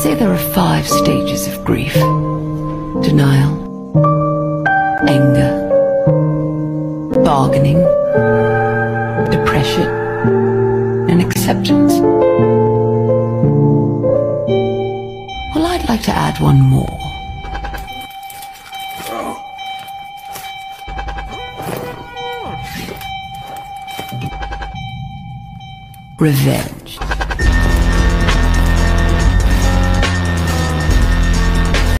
say there are 5 stages of grief: denial, anger, bargaining, depression, and acceptance. Well, I'd like to add one more. Revenge.